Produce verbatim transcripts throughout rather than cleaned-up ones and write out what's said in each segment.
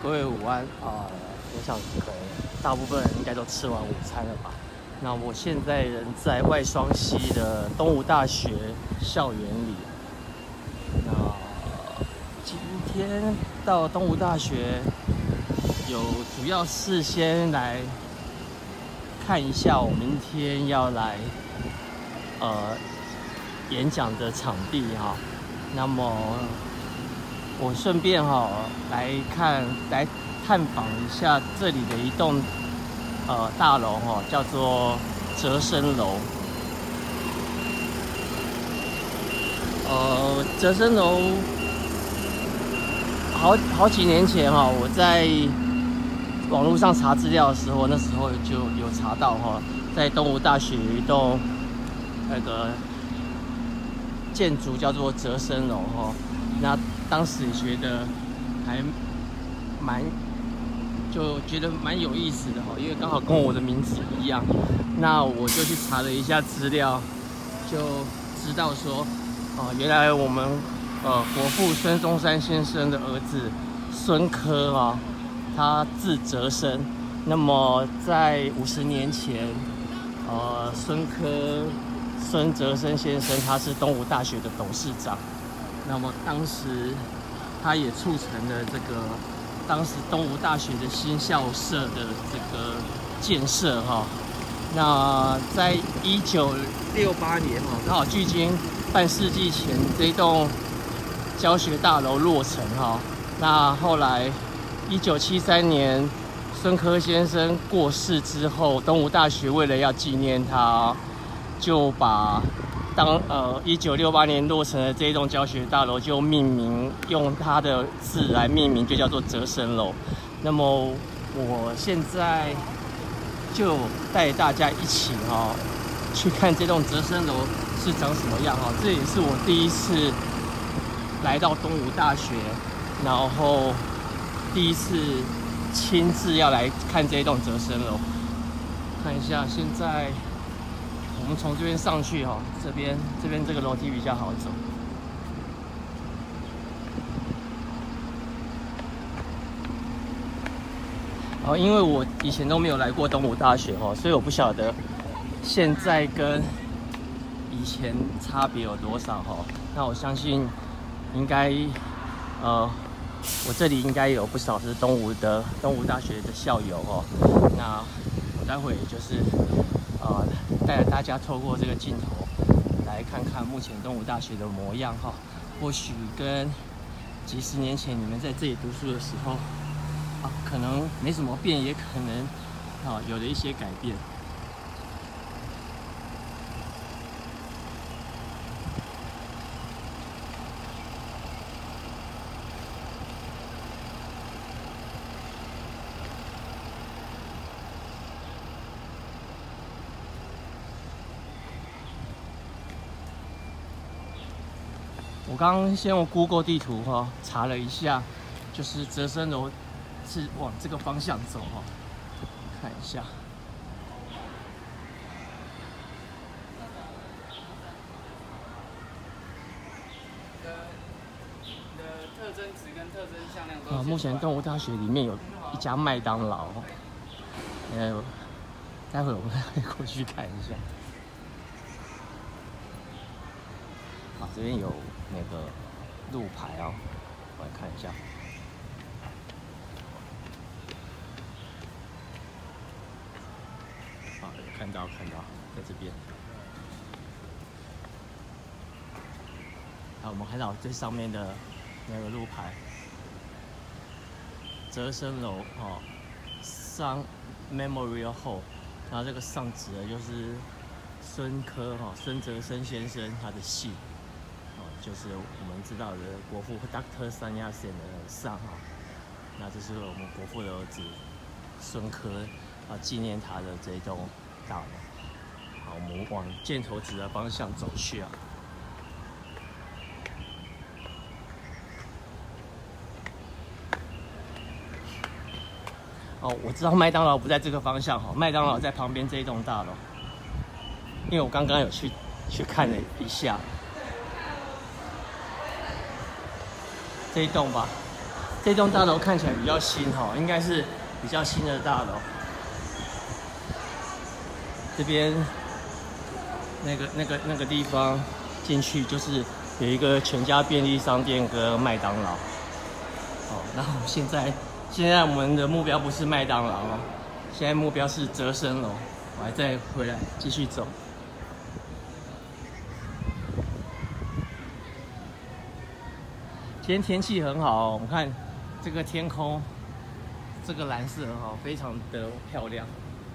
各位午安啊、呃！我想可能大部分人应该都吃完午餐了吧？那我现在人在外双溪的东吴大学校园里。那今天到东吴大学，有主要是先来看一下我明天要来呃演讲的场地哈。那么我顺便哈来看来探访一下这里的一栋呃大楼哈，叫做哲生楼。呃，哲生楼好好几年前哈，我在网络上查资料的时候，那时候就有查到哈，在东吴大学有一栋那个建筑叫做哲生楼哈。那当时觉得还蛮，就觉得蛮有意思的哈，因为刚好跟我的名字一样。那我就去查了一下资料，就知道说，哦、呃，原来我们呃国父孙中山先生的儿子孙科啊，他字哲生。那么在五十年前，呃，孙科孙哲生先生他是东吴大学的董事长。那么当时他也促成了这个当时东吴大学的新校舍的这个建设哈。那在一九六八年哈，刚好距今半世纪前，这栋教学大楼落成哈。那后来一九七三年孙科先生过世之后，东吴大学为了要纪念他，就把当呃一九六八年落成的这一栋教学大楼就命名，用他的字来命名，就叫做哲生楼。那么我现在就带大家一起哈、哦、去看这栋哲生楼是长什么样哈、哦。这也是我第一次来到东吴大学，然后第一次亲自要来看这一栋哲生楼。看一下现在。我们从这边上去哈，这边这边这个楼梯比较好走。哦，因为我以前都没有来过东吴大学哈，所以我不晓得现在跟以前差别有多少哈。那我相信应该呃，我这里应该有不少是东吴的东吴大学的校友哈。那我待会就是呃。带着大家透过这个镜头来看看目前东吴大学的模样哈，或许跟几十年前你们在这里读书的时候啊，可能没什么变，也可能啊有了一些改变。我刚刚先用 Google 地图哈查了一下，就是哲生楼是往这个方向走哈，看一下。 特征值跟特征向量都。 啊，目前东吴大学里面有一家麦当劳，呃，待会我们会过去看一下。啊，这边有那个路牌哦，我来看一下。啊，有看到看到，在这边。啊，我们看到最上面的那个路牌，哲生楼哦，上 Memorial Hall， 然后这个上指的就是孙科哈，孙哲生先生他的姓。就是我们知道的国父 Doctor Sun Yat-sen 的上哈，那这是我们国父的儿子孙科啊，纪念他的这栋大楼。好，我们往箭头指的方向走去啊。哦，我知道麦当劳不在这个方向哈，麦当劳在旁边这一栋大楼，因为我刚刚有去去看了一下。这一栋吧， 这栋大楼看起来比较新哈，应该是比较新的大楼。这边那个、那个、那个地方进去就是有一个全家便利商店跟麦当劳。哦，然后现在现在我们的目标不是麦当劳哦，现在目标是泽生楼。我还再回来继续走。今天天气很好哦，我们看这个天空，这个蓝色哈，非常的漂亮。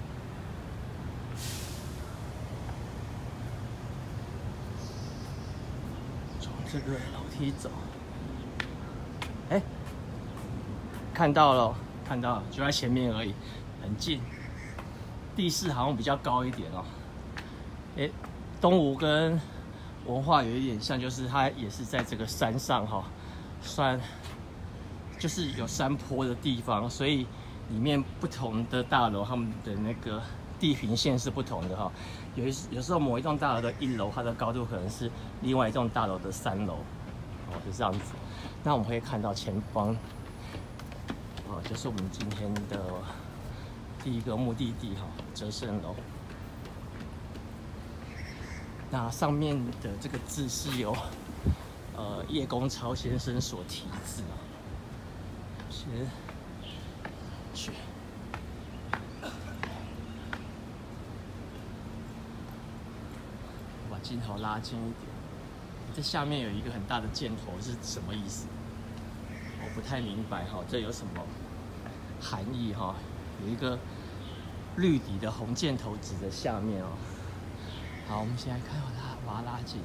从这个楼梯走，哎、欸，看到了，看到了，就在前面而已，很近。地势好像比较高一点哦。哎、欸，东吴跟文化有一点像，就是它也是在这个山上哈。算就是有山坡的地方，所以里面不同的大楼，他们的那个地平线是不同的哈。有有时候某一栋大楼的一楼，它的高度可能是另外一栋大楼的三楼，哦，是这样子。那我们可以看到前方，哦，就是我们今天的第一个目的地哈，泽生楼。那上面的这个字是由呃，叶公超先生所题字啊，先去我把镜头拉近一点。这下面有一个很大的箭头是什么意思？我不太明白哈，这有什么含义哈？有一个绿底的红箭头指着下面哦。好，我们先来看我拉，把它拉近。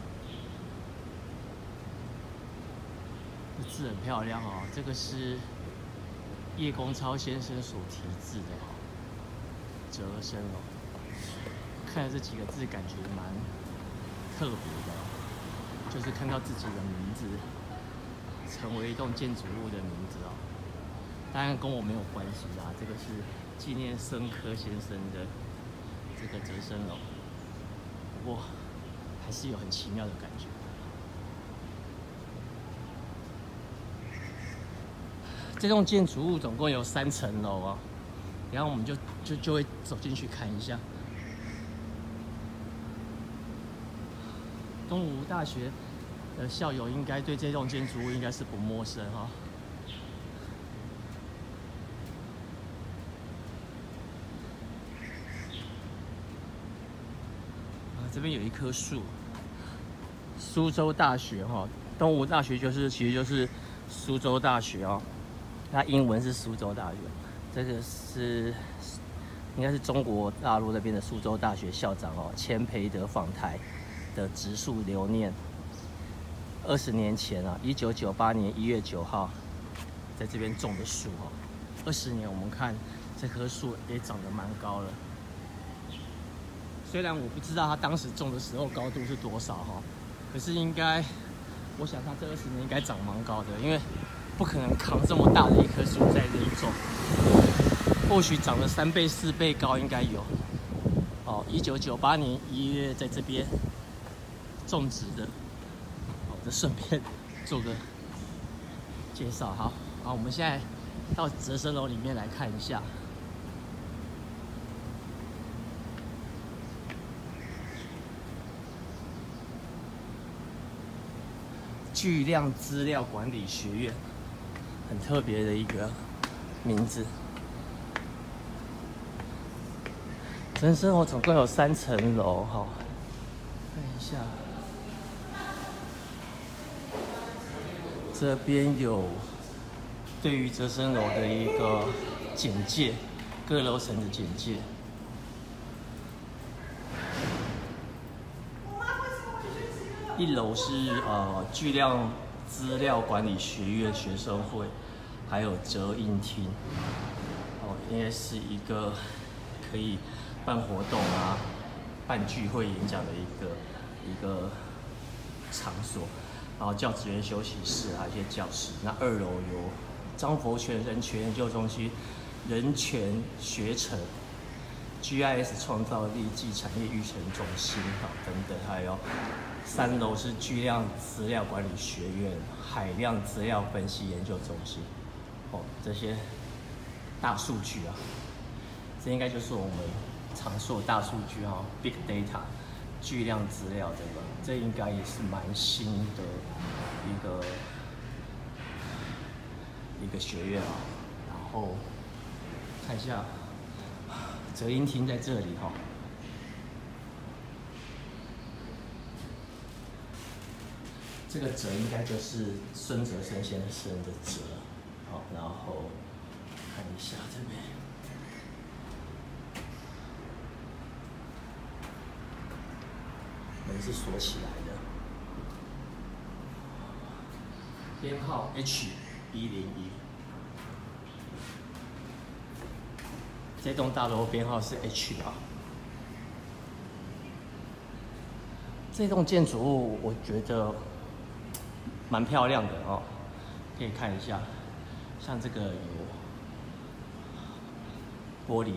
这字很漂亮哦，这个是叶公超先生所题字的哦，泽生楼。看了这几个字，感觉蛮特别的哦，就是看到自己的名字成为一栋建筑物的名字哦。当然跟我没有关系啦，这个是纪念申科先生的这个泽生楼。不过还是有很奇妙的感觉。这栋建筑物总共有三层楼啊，然后我们就就就会走进去看一下。东吴大学的校友应该对这栋建筑物应该是不陌生哈。啊，这边有一棵树，苏州大学哈，东吴大学就是其实就是苏州大学哦。它英文是苏州大学，这个是应该是中国大陆那边的苏州大学校长哦，钱培德访台的植树留念。二十年前啊，一九九八年一月九号，在这边种的树哦。二十年，我们看这棵树也长得蛮高了。虽然我不知道它当时种的时候高度是多少哈，可是应该，我想它这二十年应该长蛮高的，因为不可能扛这么大的一棵树在这里种，或许长了三倍、四倍高应该有。哦，一九九八年一月在这边种植的，好，这顺便做个介绍。好，好，我们现在到泽生楼里面来看一下。巨量资料管理学院。很特别的一个名字。泽生楼总共有三层楼，哈，看一下，这边有对于泽生楼的一个简介，各楼层的简介。一楼是呃巨量资料管理学院学生会，还有折印厅，哦，应该是一个可以办活动啊、办聚会、演讲的一个一个场所。然后教职员休息室还有一些教室。那二楼有张佛泉人权研究中心、人权学程、G I S 创造力暨产业育成中心啊等等，还有。三楼是巨量资料管理学院、海量资料分析研究中心。 哦，这些大数据啊，这应该就是我们常说的大数据哈、哦、，big data， 巨量资料这个，这应该也是蛮新的一个一个学院啊。然后看一下泽音厅在这里哈、哦。这个哲应该就是孙哲生先生的哲，好，然后看一下这边，门是锁起来的，编号 H 一零一，这栋大楼编号是 H 啊。这栋建筑物我觉得蛮漂亮的哦，可以看一下，像这个有玻璃，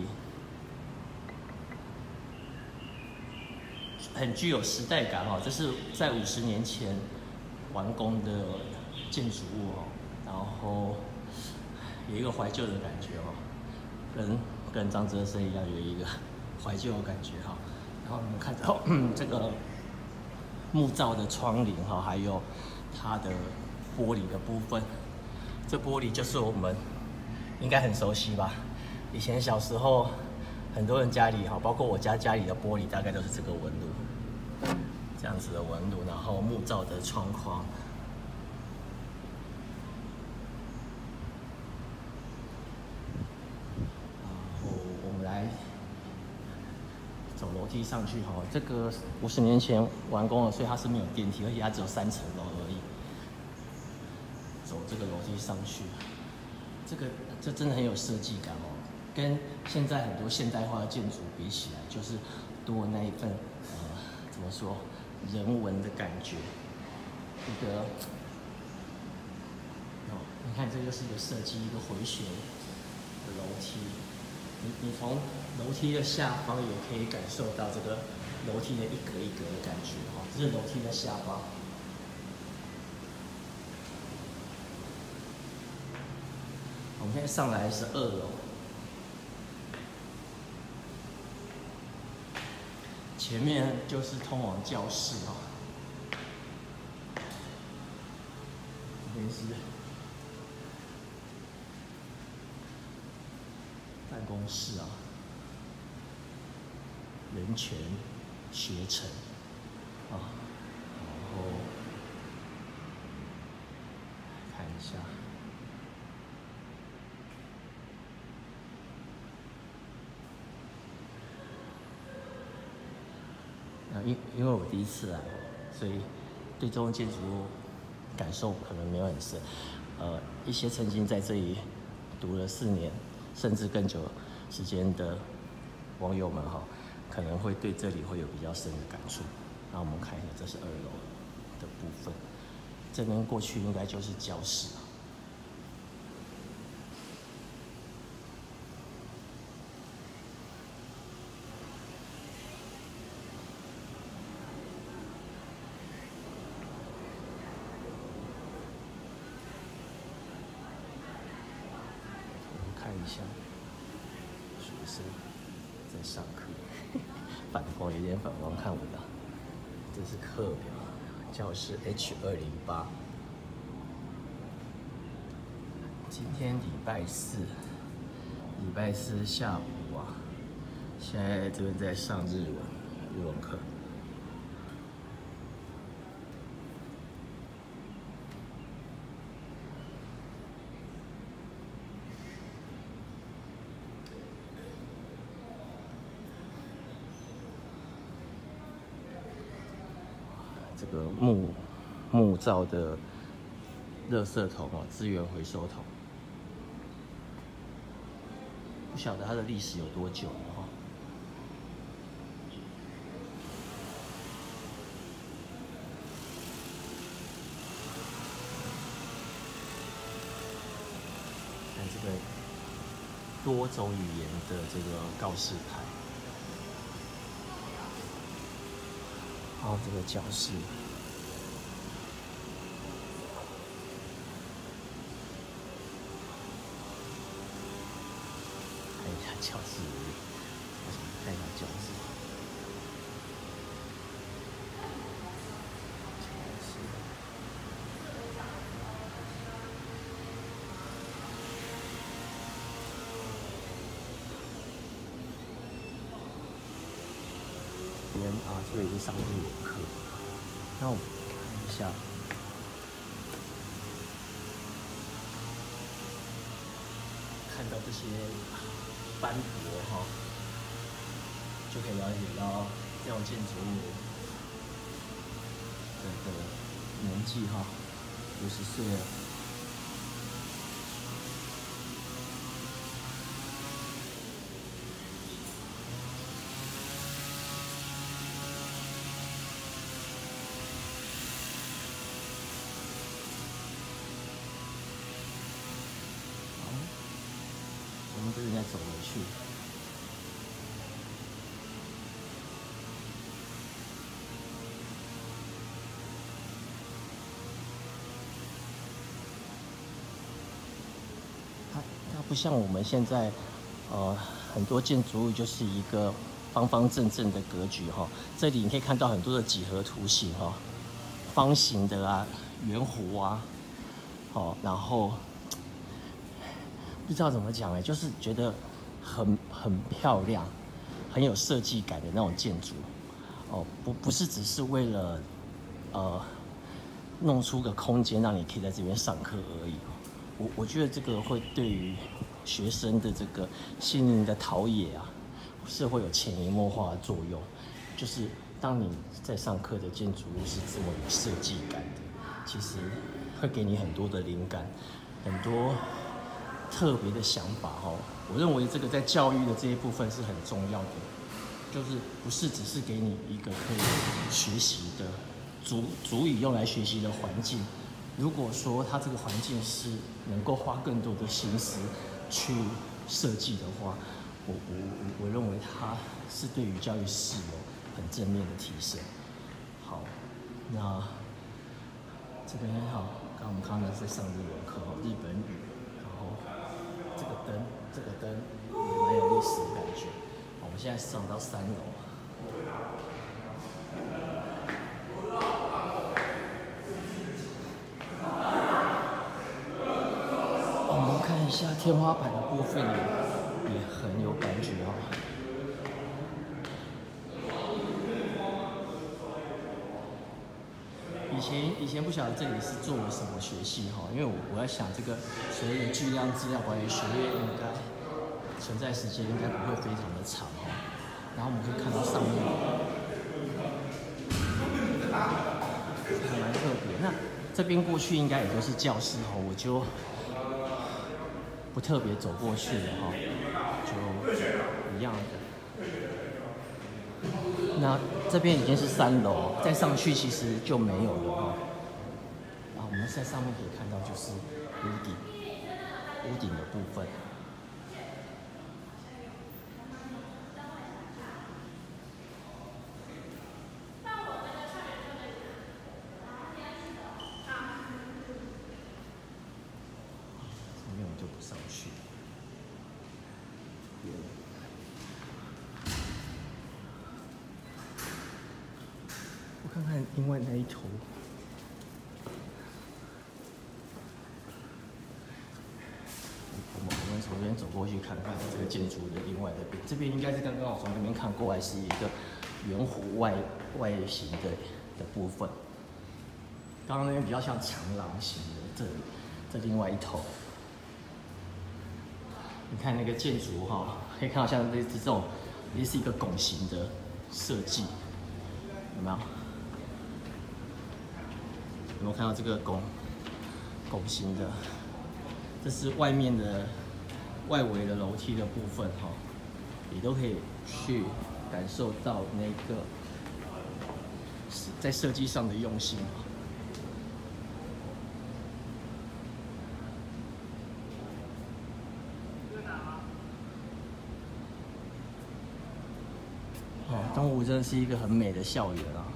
很具有时代感哦。这是在五十年前完工的建筑物哦，然后有一个怀旧的感觉哦，跟跟张哲生一样有一个怀旧的感觉哈、哦。然后你们看到这个木造的窗棂哈，还有它的玻璃的部分，这玻璃就是我们应该很熟悉吧？以前小时候，很多人家里哈，包括我家家里的玻璃，大概都是这个纹路，这样子的纹路，然后木造的窗框。然后我们来走楼梯上去哈，这个五十年前完工了，所以它是没有电梯，而且它只有三层楼而已。走这个楼梯上去，这个这真的很有设计感哦，跟现在很多现代化的建筑比起来，就是多那一份呃怎么说人文的感觉。一个哦，你看这就是一个设计，一个回旋的楼梯。你你从楼梯的下方也可以感受到这个楼梯的一格一格的感觉哈、哦，这是楼梯的下方。我们现在上来是二楼，前面就是通往教室啊、哦，这边是办公室啊，人权学程啊，然后看一下。因因为我第一次来，所以对这栋建筑物感受可能没有很深。呃，一些曾经在这里读了四年甚至更久时间的网友们哈，可能会对这里会有比较深的感触。那我们看一下，这是二楼的部分，这边过去应该就是教室啊。看一下学生在上课，反光有点反光看不到。这是课表，教室 H 二零八。今天礼拜四，礼拜四下午啊，现在这边在上日文日文课。这个木木造的垃圾桶哦，资源回收桶，不晓得它的历史有多久了哈、哦。看这个多种语言的这个告示牌。好，这个教室， 这样子。边啊，这个已经上日文课，那我们看一下。看到这些斑驳哈，就可以了解到这种建筑物的的年纪哈，五十岁了。我们这边再走回去，它它不像我们现在，呃，很多建筑物就是一个方方正正的格局哈。这里你可以看到很多的几何图形哈，方形的啊，圆弧啊，好，然后。不知道怎么讲哎，就是觉得很很漂亮，很有设计感的那种建筑，哦，不不是只是为了呃弄出个空间让你可以在这边上课而已。我我觉得这个会对于学生的这个心灵的陶冶啊，是会有潜移默化的作用。就是当你在上课的建筑物是这么有设计感的，其实会给你很多的灵感，很多。特别的想法哈，我认为这个在教育的这一部分是很重要的，就是不是只是给你一个可以学习的足足以用来学习的环境。如果说它这个环境是能够花更多的心思去设计的话，我我我我认为它是对于教育是有很正面的提升。好，那这边哈，刚刚我们看到是上日文课，日本语。这个灯，这个灯也蛮有历史的感觉。我们现在上到三楼，我们看一下天花板的部分也也很有感觉哦。以前以前不晓得这里是做了什么学系哈，因为我我在想这个所谓的巨量资料管理学院应该存在时间应该不会非常的长哈。然后我们可以看到上面还蛮特别。那这边过去应该也都是教室哈，我就不特别走过去了哈，就一样的。那这边已经是三楼，再上去其实就没有了哈。啊，我们在上面可以看到就是屋顶，屋顶的部分。这边我就不上去。我看看另外那一头，我们我们从这边走过去看看这个建筑的另外的边，这边应该是刚刚我从这边看过来是一个圆弧外外形的的部分，刚刚那边比较像长廊型的，这里这另外一头，你看那个建筑哈，可以看到像这这种也是一个拱形的设计，有没有？有没有看到这个拱拱形的？这是外面的外围的楼梯的部分哈，你都可以去感受到那个在设计上的用心。哦，东吴真的是一个很美的校园啊。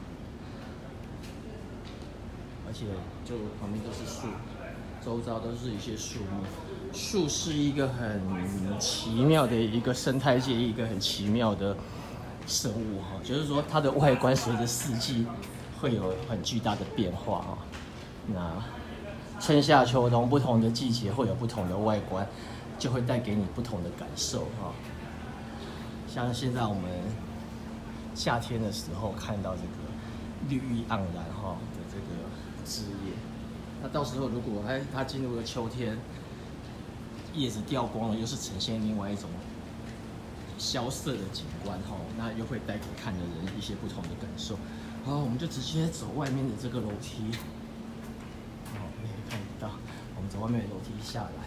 而且就旁边都是树，周遭都是一些树木。树是一个很奇妙的一个生态界，一个很奇妙的生物哈，就是说它的外观随着四季会有很巨大的变化啊。那春夏秋冬不同的季节会有不同的外观，就会带给你不同的感受哈。像现在我们夏天的时候看到这个绿意盎然哈的这个枝叶，那到时候如果哎它进入了秋天，叶子掉光了，又是呈现另外一种萧瑟的景观哈，那又会带给看的人一些不同的感受。好，我们就直接走外面的这个楼梯，好，你可以看得到，我们走外面的楼梯下来。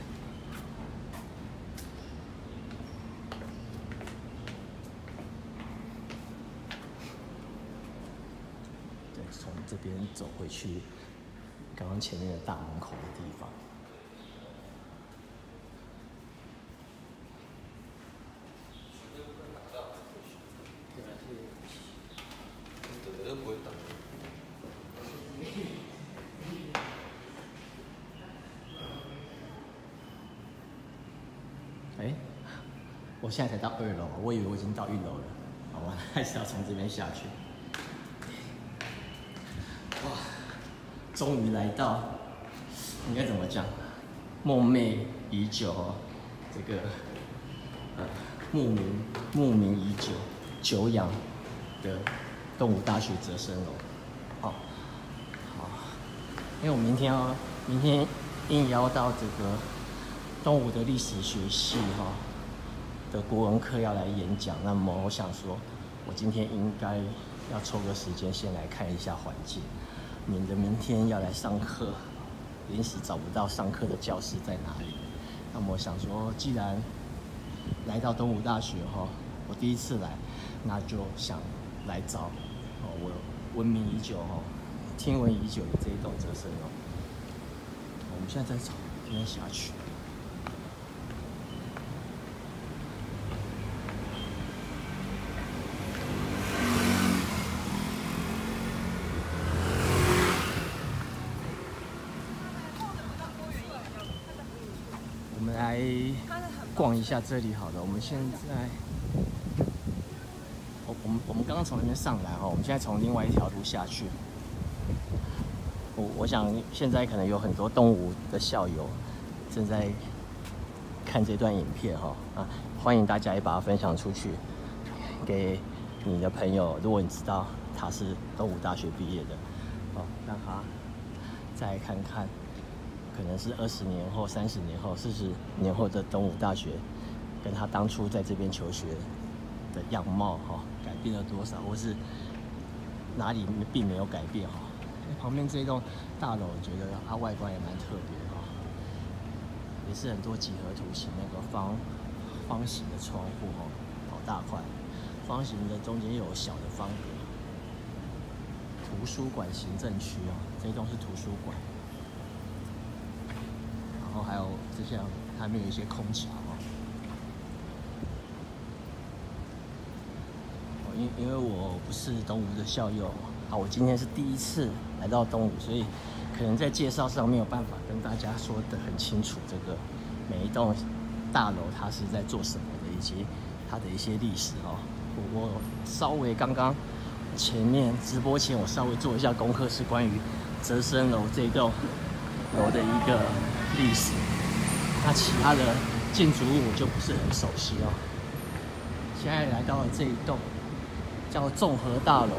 对，从这边走回去刚刚前面的大门口的地方。哎，我现在才到二楼，我以为我已经到一楼了，好吧，还是要从这边下去。哇，终于来到，应该怎么讲？梦寐已久哦，这个呃慕名慕名已久、久仰的东吴大学哲生楼。好，好，因为我明天要明天应邀到这个东吴的历史学系哈的国文课要来演讲，那么我想说，我今天应该要抽个时间先来看一下环境，免得明天要来上课，临时找不到上课的教室在哪里。那么我想说，既然来到东吴大学哈，我第一次来，那就想来找哦我闻名已久哈、听闻已久的这一栋哲生楼。我们现在在走这边下去。我们来逛一下这里好了。我们现在，我我们我们刚刚从那边上来哈，我们现在从另外一条路下去。我我想现在可能有很多东吴的校友正在看这段影片哈啊，欢迎大家也把它分享出去，给你的朋友。如果你知道他是东吴大学毕业的，哦，让他再看看。可能是二十年后、三十年后、四十年后的东吴大学，跟他当初在这边求学的样貌哈、哦，改变了多少，或是哪里并没有改变哈、哦。旁边这一栋大楼，我觉得它外观也蛮特别哈、哦，也是很多几何图形那个方方形的窗户哈、哦，好大块，方形的中间又有小的方格。图书馆行政区哦，这一栋是图书馆。然后还有这项，它面有一些空桥哦。因因为我不是东吴的校友啊，我今天是第一次来到东吴，所以可能在介绍上没有办法跟大家说得很清楚，这个每一栋大楼它是在做什么的，以及它的一些历史哦。我我稍微刚刚前面直播前，我稍微做一下功课，是关于哲生楼这栋楼的一个历史，那其他的建筑物我就不是很熟悉哦。现在来到了这一栋叫综合大楼，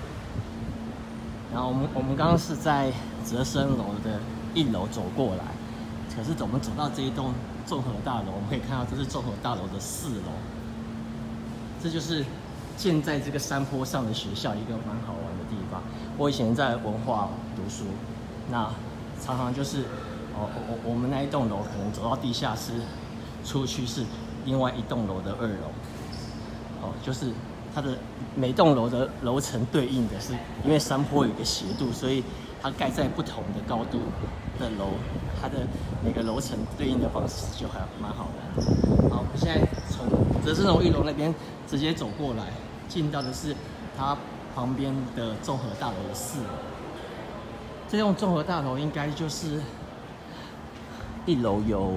然后我们我们刚刚是在哲生楼的一楼走过来，可是我们走到这一栋综合大楼，我们可以看到这是综合大楼的四楼，这就是建在这个山坡上的学校一个蛮好玩的地方。我以前在文化读书，那常常就是哦，我我们那一栋楼可能走到地下室，出去是另外一栋楼的二楼，哦，就是它的每栋楼的楼层对应的是，因为山坡有个斜度，所以它盖在不同的高度的楼，它的每个楼层对应的方式就还蛮好玩的。好，我们现在从哲生楼一楼那边直接走过来，进到的是它旁边的综合大楼的四楼。这栋综合大楼应该就是一楼有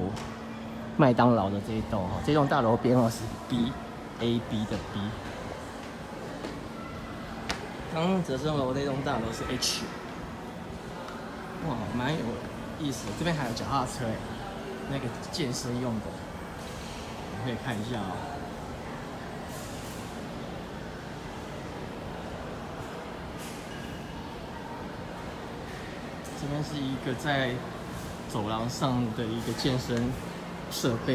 麦当劳的这一栋哈，这栋大楼编号是 B A B 的 B。 刚折生楼那栋大楼是 H， 哇，蛮有意思的。这边还有脚踏车哎，那个健身用的，我可以看一下哦。这边是一个在走廊上的一个健身设备。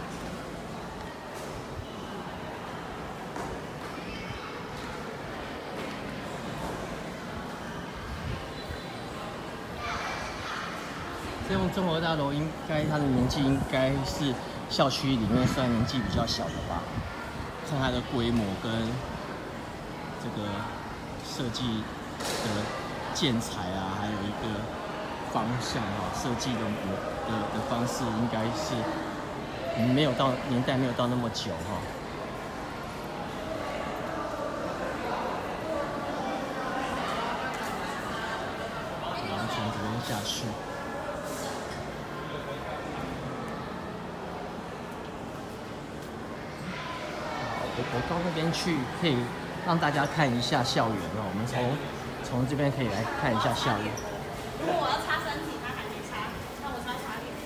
这栋综合大楼应该它的年纪应该是校区里面算年纪比较小的吧？看它的规模跟这个设计的建材啊，还有一个方向啊，设计的的的方式应该是没有到年代没有到那么久哈。然后从这边下去。我我到那边去，可以让大家看一下校园哦。我们从从这边可以来看一下校园。 如果我要擦身体，他还没擦，那我擦擦脸。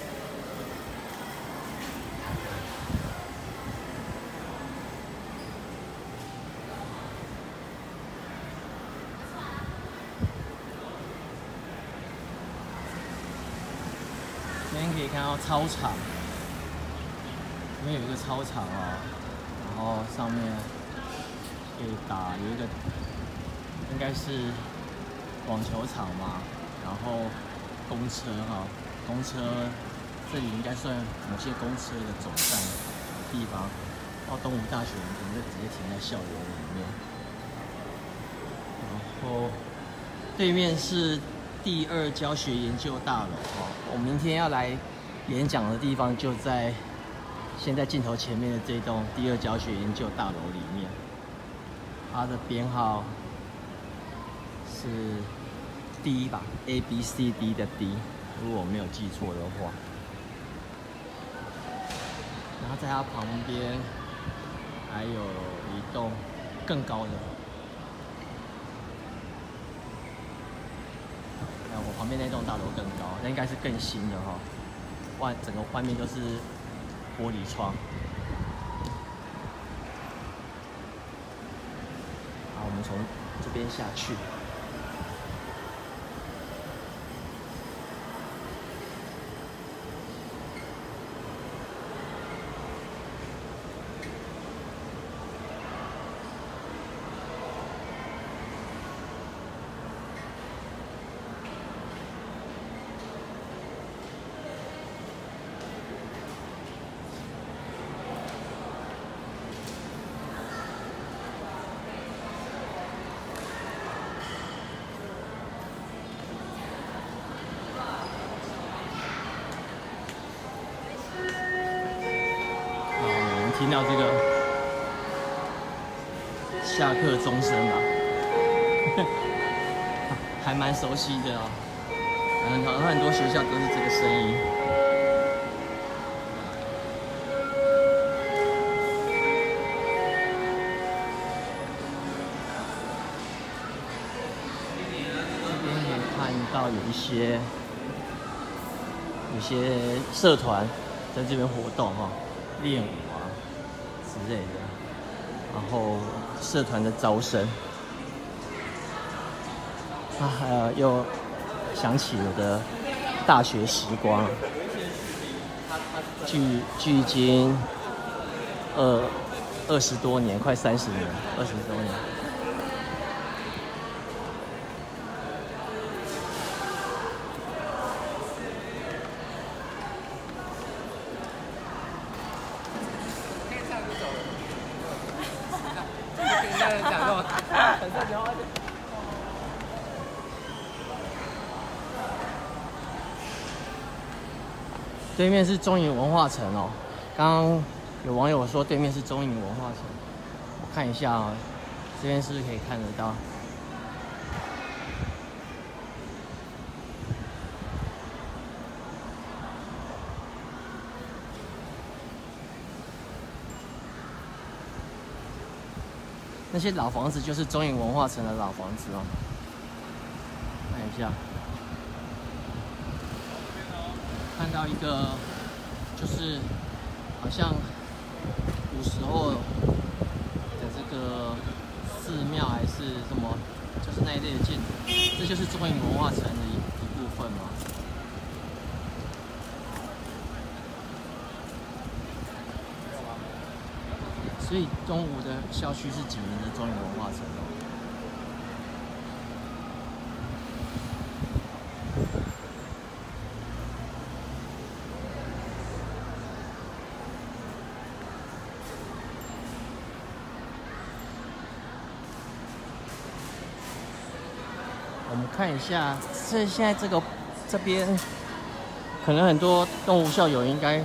这边可以看到操场，这边有一个操场哦。然后上面可以打有一个，应该是网球场嘛，然后公车哈，公车这里应该算某些公车的总站的地方。到东吴大学，可能就直接停在校园里面。然后对面是第二教学研究大楼哦，我明天要来演讲的地方就在。现在镜头前面的这栋第二教学研究大楼里面，它的编号是 D 吧 ，A B C D 的 D， 如果我没有记错的话。然后在它旁边还有一栋更高的，那我旁边那栋大楼更高，那应该是更新的哈，外整个外面都是。玻璃窗。好，我们从这边下去。听到这个下课钟声吧，还蛮熟悉的哦。嗯，好像很多学校都是这个声音。这边可以看到有一些有些社团在这边活动哈，练舞啊之类的，然后社团的招生。啊，呃，又想起我的大学时光，距距今二二十多年，快三十年，二十多年。对面是中影文化城哦，刚刚有网友说对面是中影文化城，我看一下哦，这边是不是可以看得到？ 那些老房子就是中影文化城的老房子哦。看一下，看到一个就是好像古时候的这个寺庙还是什么，就是那一类的建筑，这就是中影文化城的一一部分嘛。所以东吴的校区是紧邻着中影文化城哦。我们看一下，这现在这个这边，可能很多东吴校友应该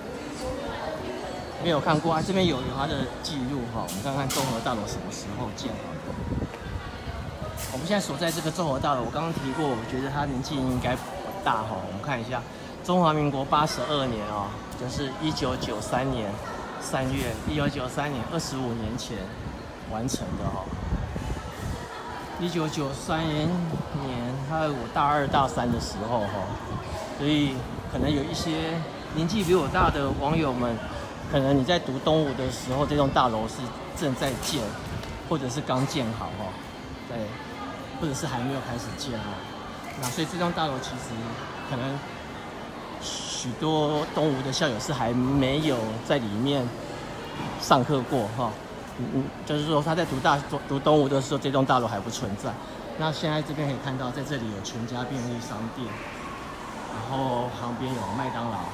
没有看过啊，这边有有它的记录哈。我们看看综合大楼什么时候建好的。我们现在所在这个综合大楼，我刚刚提过，我觉得它年纪应该不大哈。我们看一下，中华民国八十二年啊，就是一九九三年三月，一九九三年二十五年前完成的哈。一九九三年，他我大二大三的时候哈，所以可能有一些年纪比我大的网友们，可能你在读东吴的时候，这栋大楼是正在建，或者是刚建好哈，对，或者是还没有开始建哈。那所以这栋大楼其实可能许多东吴的校友是还没有在里面上课过哈。嗯嗯，就是说他在读大读东吴的时候，这栋大楼还不存在。那现在这边可以看到，在这里有全家便利商店，然后旁边有麦当劳。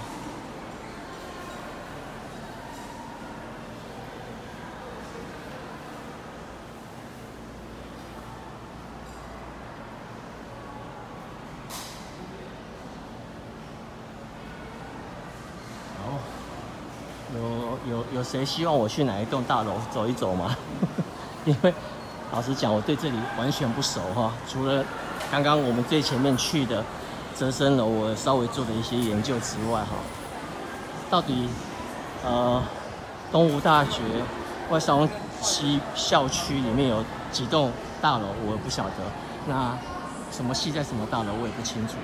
有有有谁希望我去哪一栋大楼走一走吗？因为老实讲，我对这里完全不熟哈。除了刚刚我们最前面去的泽生楼，我稍微做了一些研究之外哈，到底呃东吴大学外商西校区里面有几栋大楼，我不晓得。那什么系在什么大楼，我也不清楚。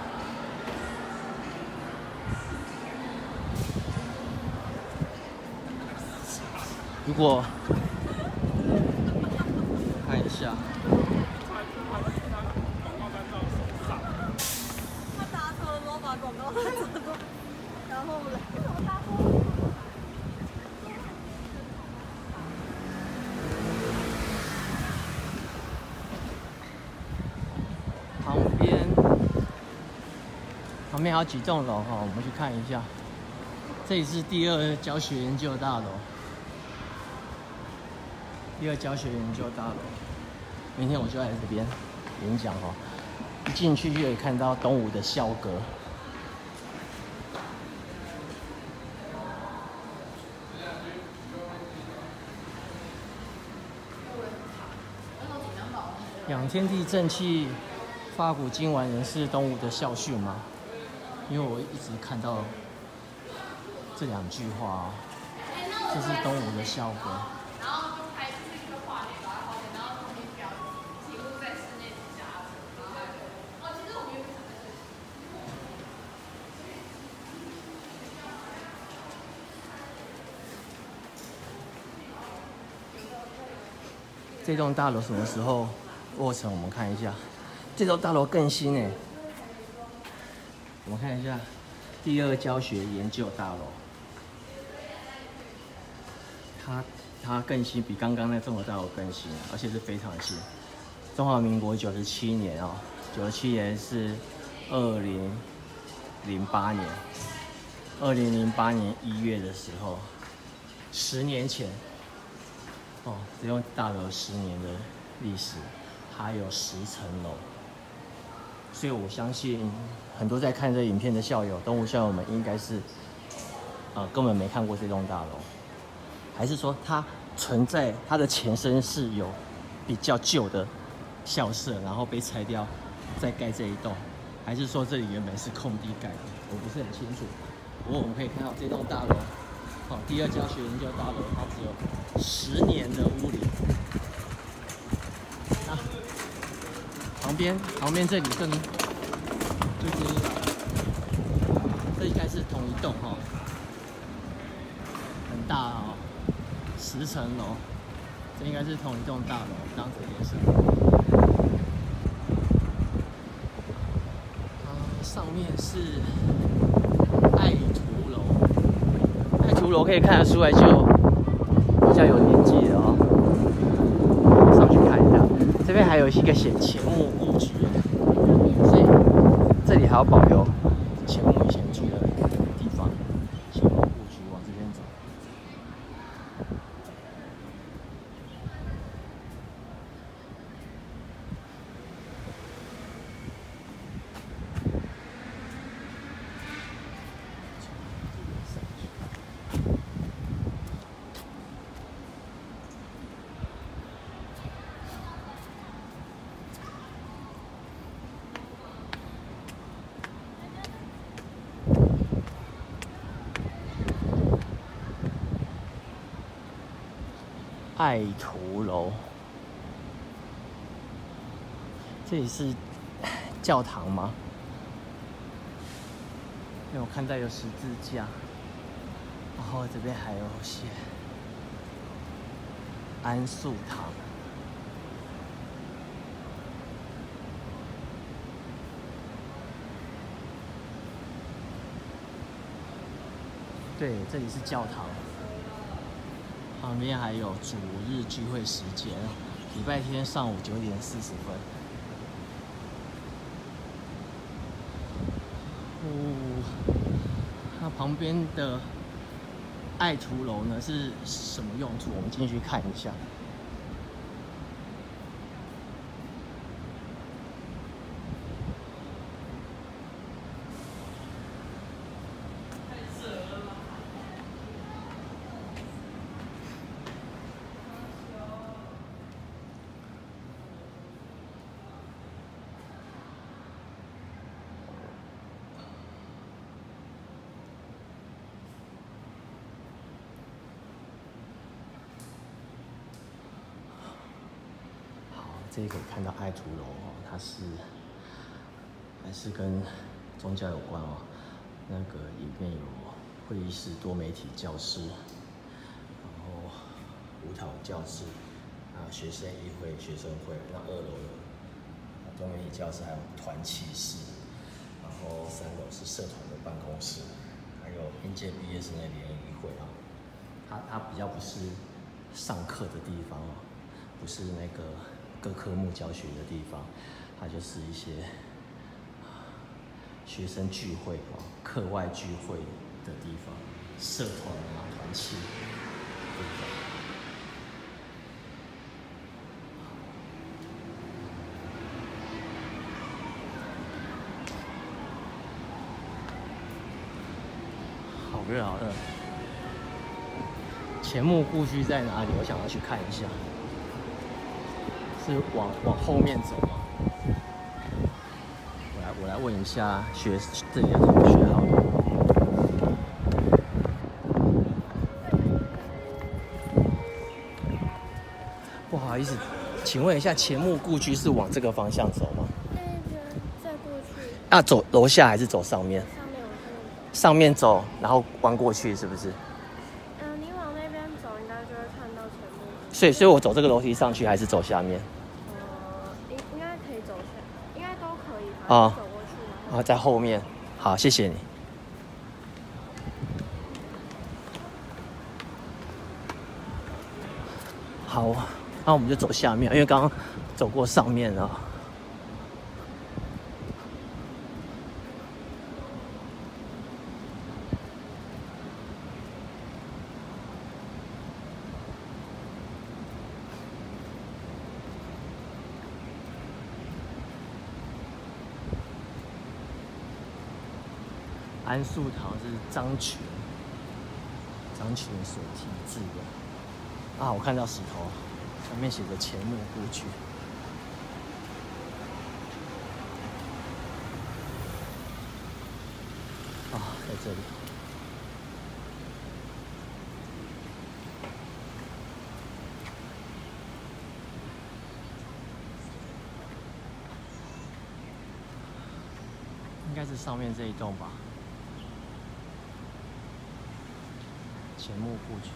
如果看一下， 他搭车的时候把广告拿走，然后嘞，为什么搭车？ 旁边旁边还有几栋楼哈，我们去看一下。这里是第二教学研究大楼。第二教学研究大楼，明天我就在这边演讲哦。一进去就可以看到东吴的校歌。仰天地正气，发古今完人是东吴的校训吗？因为我一直看到这两句话哦，这是东吴的校歌。这栋大楼什么时候落成？我们看一下，这栋大楼更新哎。我们看一下，第二教学研究大楼，它它更新，比刚刚那综合大楼更新，而且是非常新。中华民国九十七年哦，九十七年是二零零八年，二零零八年一月的时候，十年前。哦，这栋大楼十年的历史，还有十层楼，所以我相信很多在看这影片的校友，东吴校友们应该是，呃，根本没看过这栋大楼，还是说它存在它的前身是有比较旧的校舍，然后被拆掉，再盖这一栋，还是说这里原本是空地盖的？我不是很清楚。不过我们可以看到这栋大楼。哦，第二教学研究大楼，它只有十年的屋龄， 边旁边这里更就是这应该是同一栋哈、哦，很大哦，十层楼，这应该是同一栋大楼，当这边是。啊，上面是爱图楼，爱图楼可以看得出来就比较有年纪了哦。上去看一下，这边还有一个写钱穆故居，所以这里还要保留钱穆以前住的地方。钱穆故居往这边走。爱图楼，这里是教堂吗？因为我看到有十字架，然后这边还有写安素堂。对，这里是教堂。旁边还有主日聚会时间，礼拜天上午九点四十分。哦，那旁边的爱图楼呢是什么用处？我们进去看一下。这里可以看到爱图楼哦，它是还是跟宗教有关哦。那个里面有会议室、多媒体教室，然后舞蹈教室啊，学生议会、学生会。那二楼有多媒体教室，还有团契室，然后三楼是社团的办公室，还有应届毕业生的联谊会啊。它它比较不是上课的地方哦，不是那个各科目教学的地方，它就是一些学生聚会哦、课外聚会的地方，社团啊、团契的地方。好热好热！钱穆故居在哪里？我想要去看一下。是往往后面走吗？我来我来问一下学这里的同学好了。不好意思，请问一下，钱穆故居是往这个方向走吗？ 那个再过去。 啊，走楼下还是走上面？ 上面往上面走。 上面走，然后弯过去，是不是？ 嗯、呃，你往那边走，应该就会看到钱穆。 所以，所以我走这个楼梯上去，还是走下面？ 呃，应应该可以走下，应该都可以。 啊， 走过去， 然后在后面。好，谢谢你。好，那我们就走下面，因为刚刚走过上面了。安素堂是张权，张权所题字的。啊，我看到石头，上面写着钱穆故居。啊，在这里。 该是上面这一栋吧，前木故居。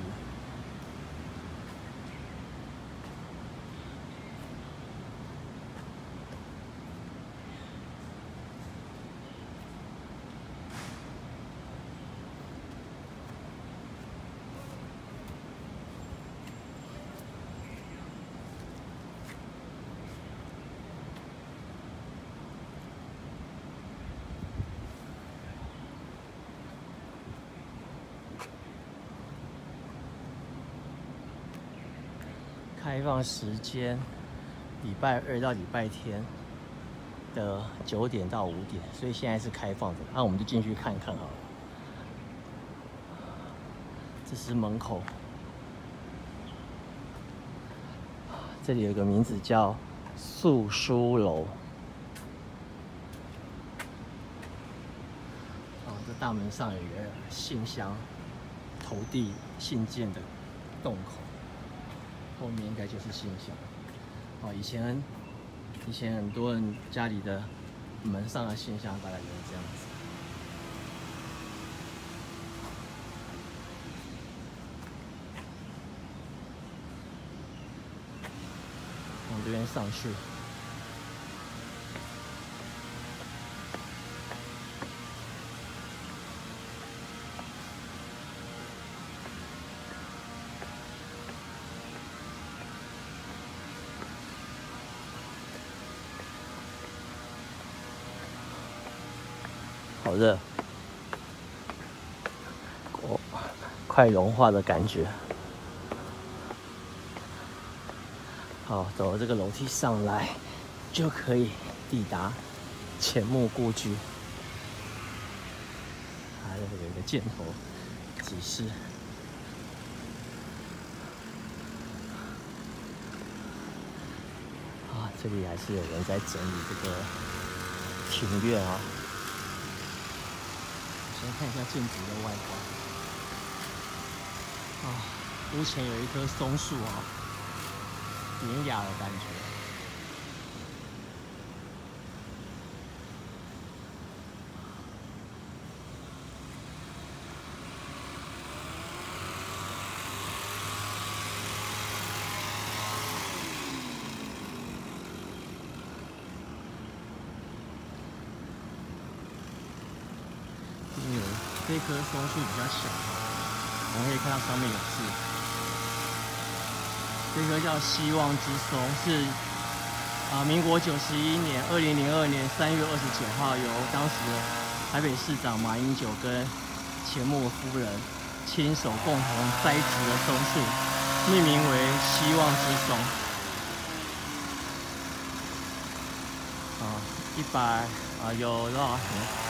开放时间，礼拜二到礼拜天的九点到五点，所以现在是开放的。那、啊、我们就进去看看好了。这是门口，这里有个名字叫素书楼。哦，这大门上有一个信箱投递信件的洞口。后面应该就是信箱。哦，以前以前很多人家里的门上的信箱大概就是这样子。往这边上去。好热，哦，快融化的感觉。好，走这个楼梯上来，就可以抵达前木故居。还有有一个箭头指示。啊，这里还是有人在整理这个庭院啊。先看一下建筑的外观。啊，屋前有一棵松树啊，典雅的感觉。因为这棵松树比较小，我们可以看到上面有字。这棵叫希望之松，是啊，民国九十一年，二零零二年三月二十九号，由当时的台北市长马英九跟钱穆夫人亲手共同栽植的松树，命名为希望之松。啊，一百啊，有多少年？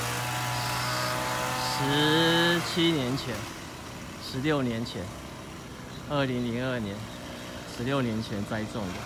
十七年前，十六年前，二零零二年，十六年前栽种的。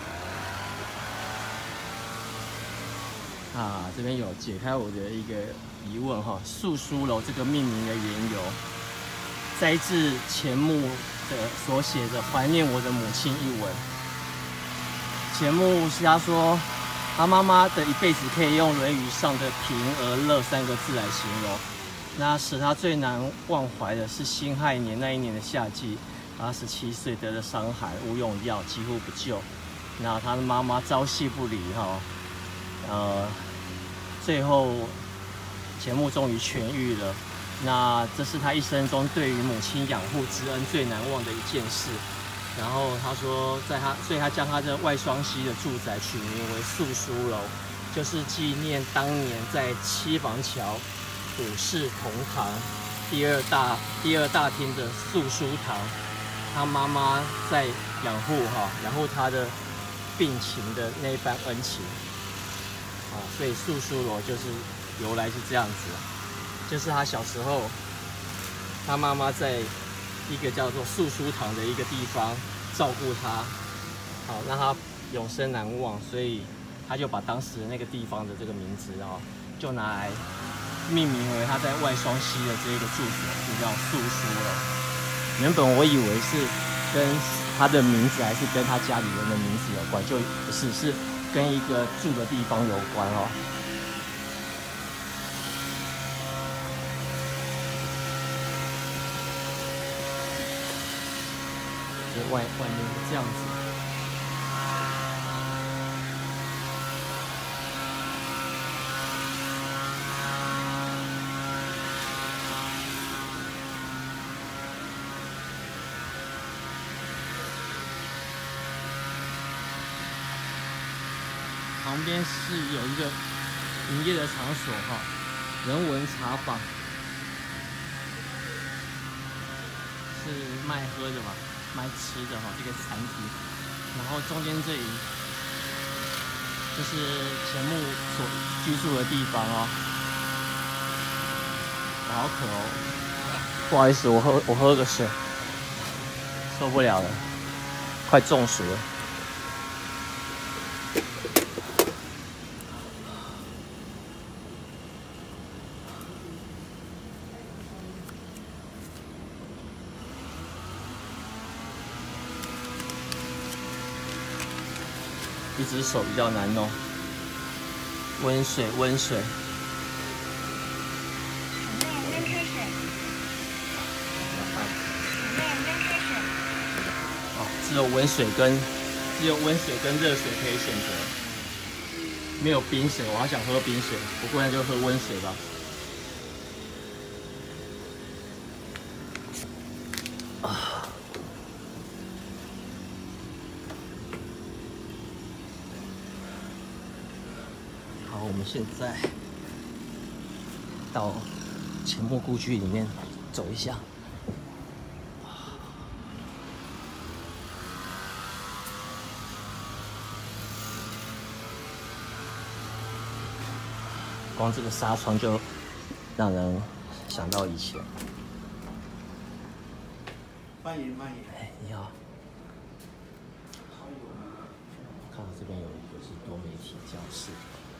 啊，这边有解开我的一个疑问哈，素书楼这个命名的缘由，摘自钱穆的所写的怀念我的母亲一文。钱穆是他说，他妈妈的一辈子可以用《论语》上的平而乐三个字来形容。那使他最难忘怀的是辛亥年那一年的夏季，他十七岁得了伤寒，无用药，几乎不救。那他的妈妈朝夕不离哈，呃，最后钱穆终于痊愈了。那这是他一生中对于母亲养护之恩最难忘的一件事。然后他说，在他，所以他将他的外双溪的住宅取名为素书楼，就是纪念当年在七房桥五世同堂第二大第二大厅的素书堂，他妈妈在养护哈养护他的病情的那一番恩情啊，所以素书楼就是由来是这样子，就是他小时候，他妈妈在一个叫做素书堂的一个地方照顾他，好让他永生难忘，所以他就把当时那个地方的这个名字啊，就拿来命名为他在外双溪的这个住所，就叫素书楼。原本我以为是跟他的名字还是跟他家里人的名字有关，就不是，是跟一个住的地方有关哦。 外外面这样子。旁边是有一个营业的场所哈，人文茶坊，是卖喝的嘛，卖吃的哈，一个餐厅。然后中间这里就是钱穆所居住的地方哦。我好渴哦，不好意思，我喝我喝个水，受不了了，快中暑了。一只手比较难弄，温水，温水。哦，只有温水跟只有温水跟热水可以选择，没有冰水。我好想喝冰水，不过那就喝温水吧。啊。好，我们现在到钱穆故居里面走一下。光这个纱窗就让人想到以前。 欢迎欢迎。 哎，你好。看到这边有一个是多媒体教室。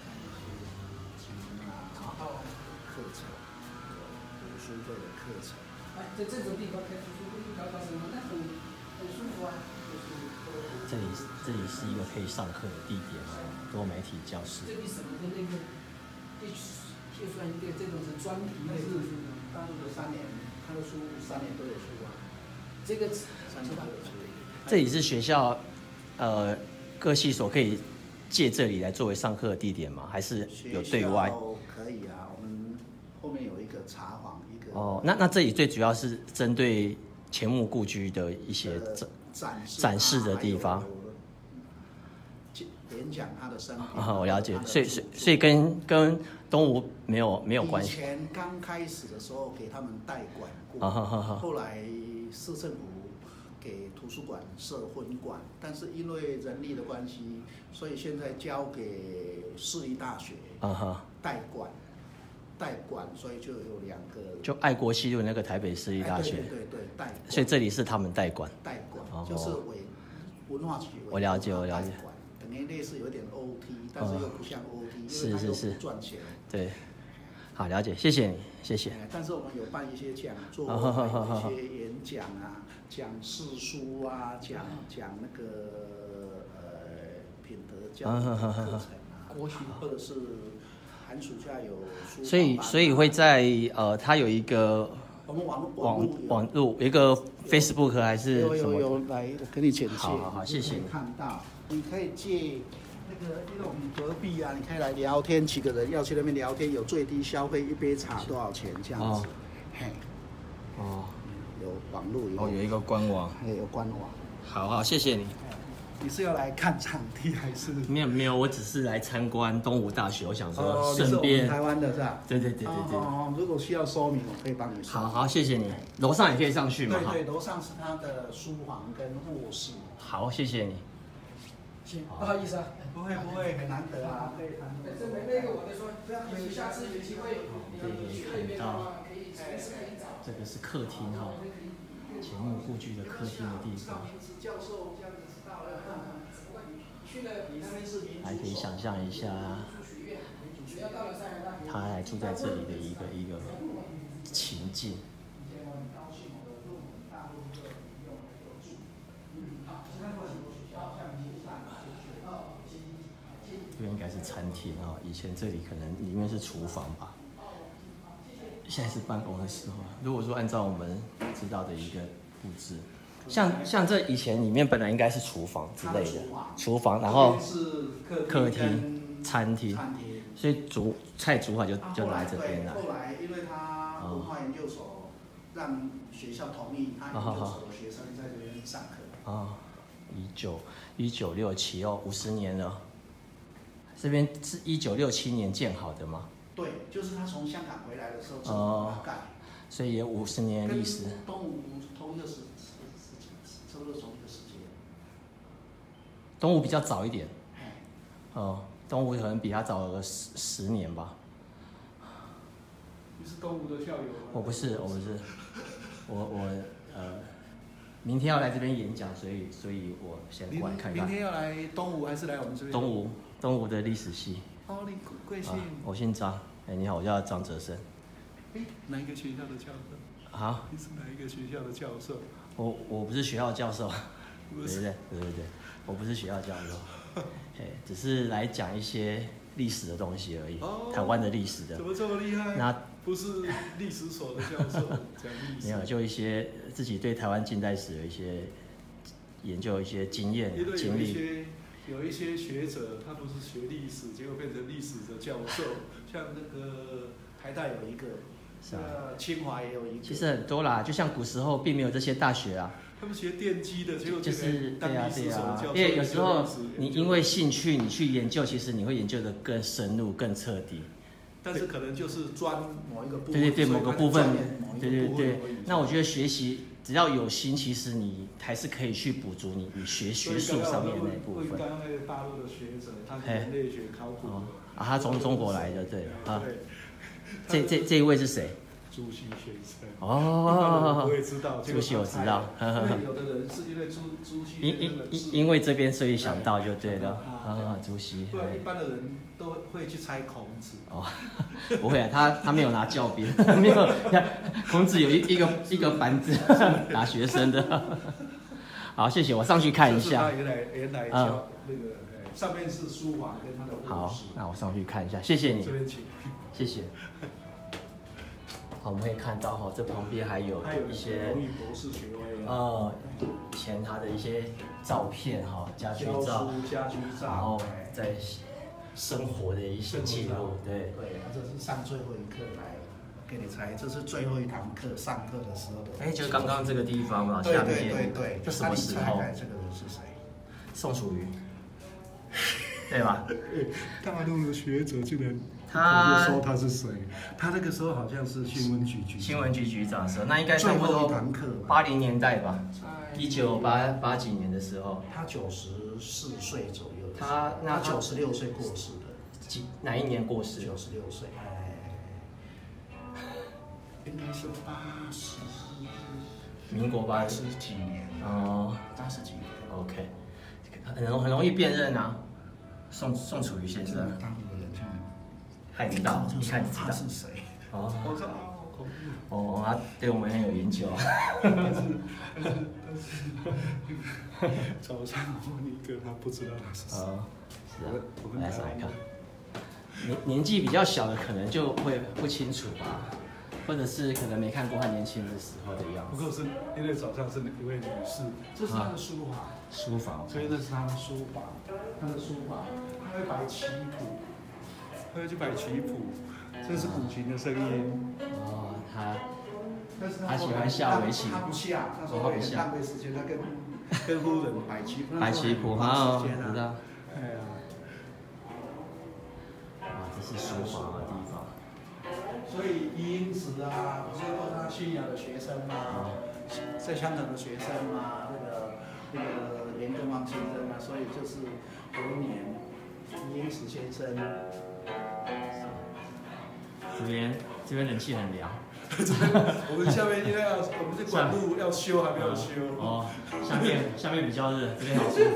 课程，读书会的课程。 哎，在这种地方开读书会搞搞什么，那很很舒服啊。 这里这里是一个可以上课的地点哦，多媒体教室。 这里什么的那个，就就算一个这种是专题的，是大陆的三年，他的书三年都有出啊。 这个三年都有出。 这里是学校，呃，各系所可以借这里来作为上课的地点吗？还是有对外？ 可以啊，我们后面有一个茶坊，一个。 哦，那那这里最主要是针对钱穆故居的一些展展示的地方。 演讲他的生平。 啊，我了解，所以所以所以跟跟东吴没有没有关系。 以前刚开始的时候给他们代管过， 啊、哈哈哈后来市政府给图书馆设分馆，但是因为人力的关系，所以现在交给市立大学啊哈代管，代管，所以就有两个， 就爱国西路那个台北市立大学， 哎、对对 对, 对代管， 所以这里是他们代管， 代管、 哦、 就是委文化局， 我了解我了解， 等于类似有点 O T， 但是又不像 O T，、哦、因为它又不赚钱， 对。好，了解，谢谢你，谢谢。 但是我们有办一些讲座，有一些演讲啊，讲世书啊，讲讲那个呃品德教育的课程啊，国学或者是寒暑假有书。 所以，所以会在呃，它有一个我们网网网路有一个 Facebook 还是有什么？ 有有，来，我给你简介。 好好好，谢谢你。 看到，你可以借。那个，因为我们隔壁啊，你可以来聊天，几个人要去那边聊天，有最低消费一杯茶多少钱这样子，哦、嘿， 哦， 有网络有， 哦，有一个官网， 还有官网。 好好，谢谢你。 你是要来看场地还是？ 没有没有，我只是来参观东吴大学，我想说顺便。哦、台湾的是吧？ 对对对对对。 哦，如果需要说明，我可以帮你说。 好好，谢谢你。楼上也可以上去吗？ 对对，楼上是他的书房跟卧室。 好，谢谢你。 行，不好意思啊。 不会不会，很难得啊，可以谈。 这没那个我的说，有下次有机会，你去那边的话，可以随时可以找。 这个是客厅哈，钱穆故居的客厅的地方。还可以想象一下，他还住在这里的一个一个情境。这边应该是餐厅啊，以前这里可能里面是厨房吧，现在是办公的时候。如果说按照我们知道的一个布置， 像像这以前里面本来应该是厨房之类的，厨房，然这后边是客客厅厅、餐厅， 餐厅。 所以煮菜煮好就啊就后来来这边来。 对后来因为他文化研究所让学校同意，他研究所的学生在这边上课。 啊，一九一九六七哦，五十年了。这边是一九六七年建好的吗？ 对，就是他从香港回来的时候， 哦大概。 所以也五十年历史。 跟东吴同一个时时时差不多同一个时间。 东吴比较早一点。哦，东吴可能比他早了十十年吧。 你是东吴的校友吗？ 我不是，我不是，我我呃，明天要来这边演讲，所以所以我先过来看看。 明天要来东吴还是来我们这边？ 东吴，东吴的历史系。 哦，你贵姓？ 啊、我姓张。哎，你好，我叫张哲生。 哎，哪一个学校的教授？ 好。 你是哪一个学校的教授？ 我我不是学校教授。对对对对对对，我不是学校教授。哎，只是来讲一些历史的东西而已，哦、台湾的历史的。 怎么这么厉害？ 那不是历史所的教授讲历史。 没有，就一些自己对台湾近代史有一些研究、一些经验、经历。 有一些学者，他不是学历史，结果变成历史的教授，像那个台大有一个，是啊，清华也有一个。 其实很多啦，就像古时候并没有这些大学啊。 他们学电机的，结果就是对啊对啊， 因为有时候你因为兴趣你去研究，其实你会研究的更深入、更彻底。 但是可能就是专某一个部分。 对对对，某个部分。对对对，那我觉得学习只要有心，其实你还是可以去补足你你学学术上面的那一部分。 刚刚那个大陆的学者，他是人类学考古。 啊，他从中国来的，对啊。这这这一位是谁？ 朱熹先生。 哦， 我也知道。 朱熹我知道。 有的人是因为朱朱熹。 因因因因为这边所以想到就对了。啊，朱熹。 不然一般的人都会去猜孔子。 哦，不会啊，他他没有拿教鞭，没有。孔子有一一个一个板子打学生的。好，谢谢，我上去看一下。 他原来原来教那个，上面是书房跟他的卧室。 好，那我上去看一下，谢谢你。 这边请。 谢谢。好，我们可以看到哈，这旁边还有一些荣誉博士学位呃，以前他的一些照片哈，家居照， 家居照， 然后在生活的一些记录，对。 对，这是上最后一课来给你猜，这是最后一堂课上课的时候的。 哎，就是刚刚这个地方嘛， 下面。 对对对， 这什么时候？ 这个人是谁？ 宋楚瑜，对吧？ 大陆的学者竟然。 他就说他是谁？他那个时候好像是新闻局局新闻局局长时候，那应该差不多八零年代吧，一九八八几年的时候。 他九十四岁左右。 他那他九十六岁过世的。 几哪一年过世？ 九十六岁。哎，应该是八十。 民国八十几年。 哦， 八十几年。 OK， 很容很容易辨认啊，宋宋楚瑜先生。看得到，你看你知道是谁？ 哦， 我知道， 哦，他对我们很有研究。 但是但是但是，早上问一个，他不知道他是谁。哦， 是啊，我们来来看，年年纪比较小的可能就会不清楚吧，或者是可能没看过他年轻的时候的样子。 不过是因为早上是一位女士，这是她的书房， 书房， 所以那是她的书房，她的书房，她会摆棋谱。他会去摆曲谱，这是古琴的声音。 哦，他， 他他喜欢下围棋。 他不下，他说很浪费时间，他跟跟夫人摆棋谱。 摆棋谱，好，知道。 哎呀， 啊，这是书房的地方。 所以余英时啊，不是都他信仰的学生吗？在香港的学生嘛，那个那个连根旺先生啊，所以就是有年。余英时先生， 这边这边冷气很凉。 我们下面因为要我们这管路要修还没有修。 哦，下面下面比较热，这边好舒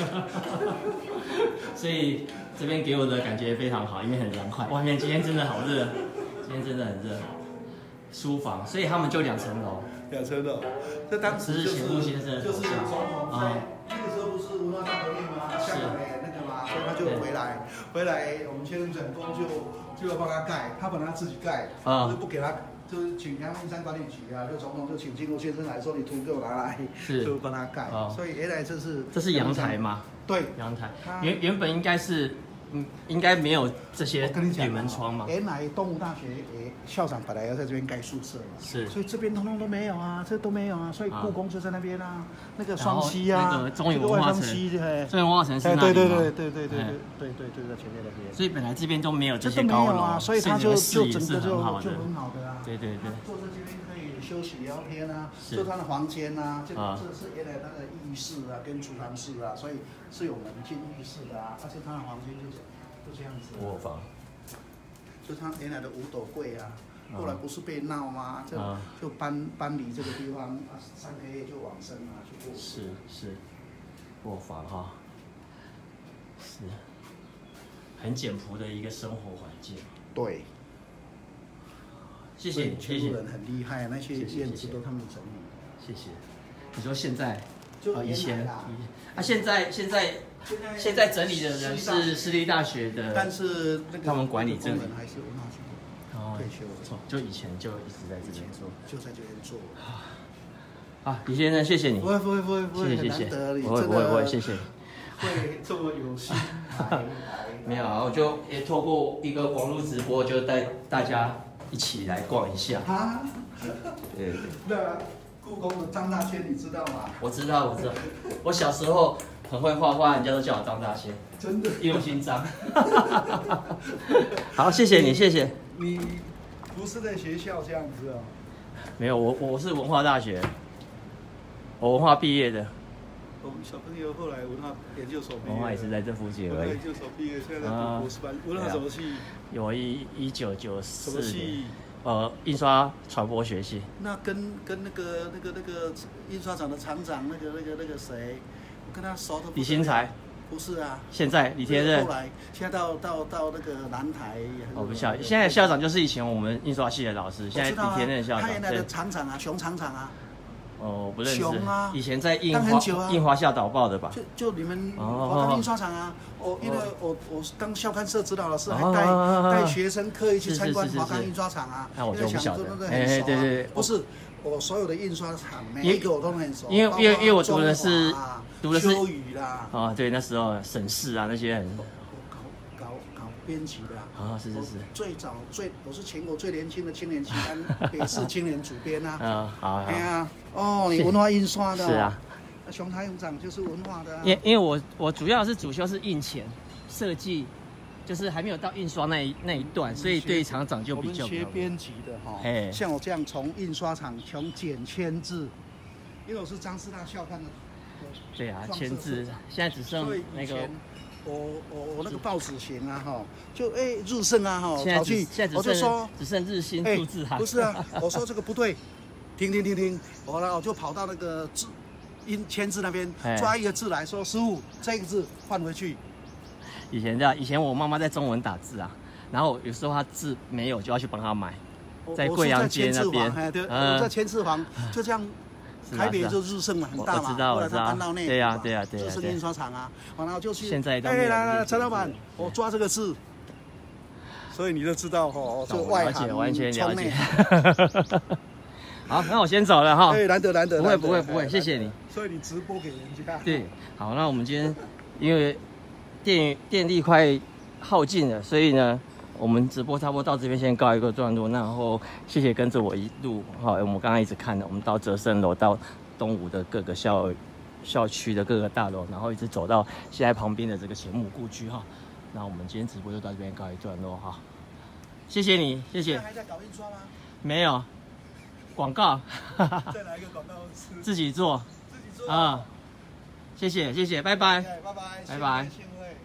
服。所以这边给我的感觉非常好，因为很凉快。外面今天真的好热，今天真的很热。书房，所以他们就两层楼。 两层楼，这当时就是钱穆先生就是总统在那个时候不是文化大革命吗？香港的那个嘛，所以他就回来，回来我们签整工就就要帮他盖，他本来自己盖，啊，就不给他就是请阳明山管理局啊，就总统就请经国先生来说，你图给我拿来， 是就帮他盖。 哦、 所以原来这是这是阳台吗？ 对， 阳台。原原本应该是。嗯，应该没有这些铝门窗嘛。 原来东吴大学诶，校长本来要在这边盖宿舍嘛， 是， 所以这边通通都没有啊，这都没有啊，所以故宫就在那边啊，那个双溪啊， 那个中原文化城，中原文化城是那里吗？ 对对对对对对对对对对，在前面那边。 所以本来这边都没有这些高楼啊，所以它就就整个就就很好的啊。 对对对。 坐在这边可以休息聊天啊，就他的房间啊，这这是原来他的浴室啊，跟储藏室啊，所以是有门进浴室的啊，而且他的房间就是。就这样子、啊，卧房，就他原来的五斗柜啊，嗯、后来不是被闹吗？就、嗯、就搬搬离这个地方啊，三个月就往生了，就过世。 是是，卧房哈，是，很简朴的一个生活环境。 对， 谢谢你，谢谢。 人很厉害，那些院子都他们整理的。 谢谢。你说现在？ 就以前啊，现在现在。现在整理的人是私立大学的， 但是那个他们管理这里还是文化局退休的， 就以前就一直在这边做， 就在这边做。 啊，李先生，谢谢你， 不会不会不会不会， 谢谢谢谢， 不会不会不会，谢谢你， 会这么有心。 没有啊，我就也透过一个网络直播，就带大家一起来逛一下。啊？对对。 那故宫的张大千你知道吗？ 我知道我知道，我小时候。很会画画，人家都叫我张大千， 真的， 一路姓张。好，谢谢你，谢谢。 你不是在学校这样子啊？ 没有，我我是文化大学，我文化毕业的。 我们小朋友后来文化研究所毕业， 文化也是在这附近而已。 研究所毕业，现在在读博士班。文化什么系？ 有一一九九四年，呃，印刷传播学系。 那跟跟那个那个那个印刷厂的厂长，那个那个那个谁？跟他熟的李新才， 不是啊， 现在李天任， 后来现在到到到那个南台， 我不校，现在校长就是以前我们印刷系的老师，现在李天任校长， 他原来的厂长啊，熊厂长啊， 哦，不认识， 熊啊， 以前在印花印花校导报的吧？ 就就你们华冈印刷厂啊，我因为我我当校刊社指导老师，还带带学生刻意去参观华冈印刷厂啊， 那我就不晓得， 哎对对对， 不是。我所有的印刷厂，每一个我都很熟。 因为因为因为我读的是读的是秋雨啦， 啊对，那时候省市啊那些很。 我搞搞搞编辑的啊，是是是。 最早最我是全国最年轻的青年期刊北市青年主编啊。 嗯，好。 哎呀，哦，你文化印刷的。 是啊。 熊台勇长就是文化的。 因因为我我主要是主修是印前设计。就是还没有到印刷那一那一段，所以对厂长就比较。 我们学编辑的哈，像我这样从印刷厂从剪签字，因为我是张师大校刊的。 对啊，签字现在只剩那个。 我我我那个报纸型啊哈，就哎日盛啊哈， 跑去我就说只剩日新数字行。 不是啊，我说这个不对，停停停停，我呢我就跑到那个字印签字那边抓一个字来说，师傅这个字换回去。 以前这样，以前我妈妈在中文打字啊，然后有时候她字没有，就要去帮她买，在贵阳街那边。 嗯，在签字房就这样，台北就日盛嘛，很大嘛。 我知道，我知道。 搬到内对呀，对呀，对呀。 日盛印刷厂啊，然后就去。 现在都。 哎，来来来，陈老板，我抓这个字。所以你就知道哈，这外行完全了解。好，那我先走了哈。 哎，难得难得。 不会不会不会，谢谢你。 所以你直播给人家。 对，好，那我们今天因为。电电力快耗尽了，所以呢，我们直播差不多到这边先告一个段落。然后谢谢跟着我一路哈，我们刚刚一直看的，我们到哲生楼，到东吴的各个校校区的各个大楼，然后一直走到现在旁边的这个前母故居哈。那我们今天直播就到这边告一段落哈。谢谢你，谢谢。 还在搞印刷吗？ 没有，广告。 再来一个广告， 自己做。 自己做啊。谢谢谢谢，拜拜， 拜拜， 拜拜。